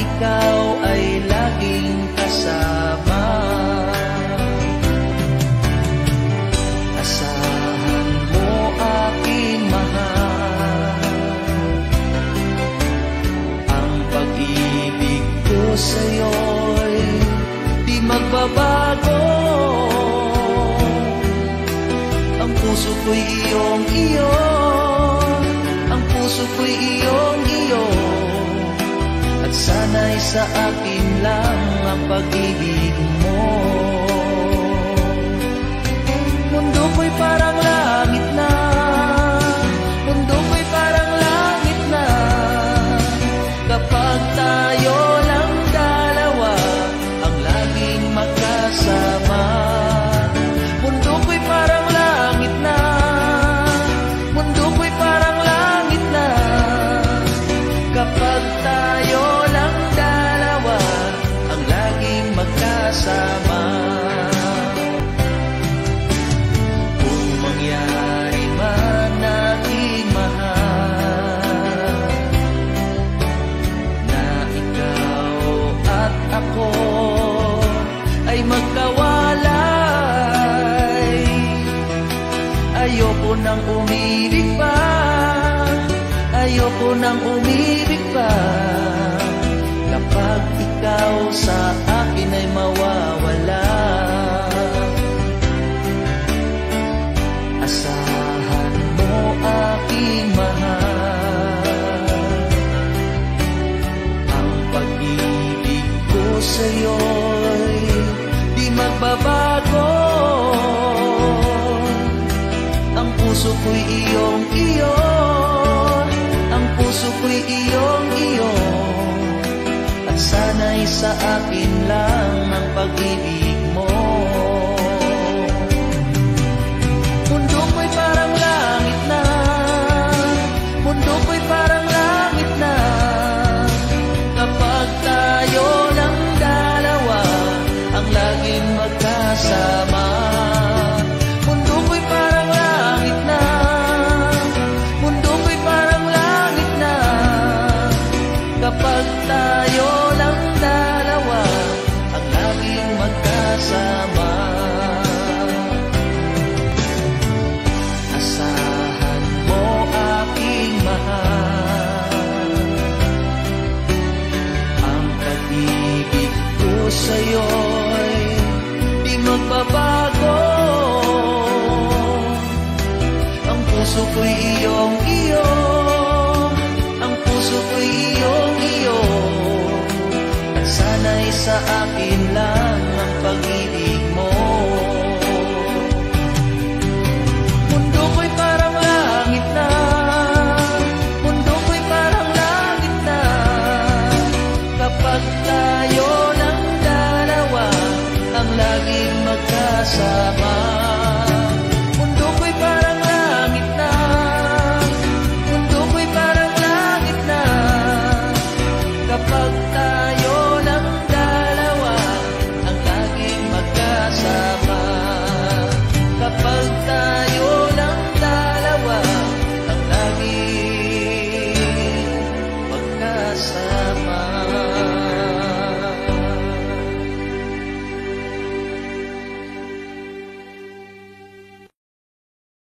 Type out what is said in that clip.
ikaw ay laging kasama. Asahan mo aking mahal, ang pag-ibig ko sa'yo'y di magbabago. Ang puso ko'y iyong-iyo, ang puso ko'y iyong-iyo, at sana'y sa akin lang ang pag-ibig mo. Mundo ko'y parang langit na, mundo ko'y parang langit na, kapag tayo lang dalawa ang laging magkasama. Mundo ko'y parang langit na, mundo ko'y parang langit na, kapag tayo lang dalawa ang laging magkasama. Kung mangyari man aking mahal na ikaw at ako ay magkawalay, ayoko nang umibig pa, ayoko nang umibig pa, kapag ikaw sa akin ay mawawala. Asahan mo aking mahal, ang pag-ibig ko sa'yo'y di magbabago. Ang puso ko'y iyong-iyo, ang puso ko'y iyong-iyo, at sana'y sa akin lang ang pag-ibig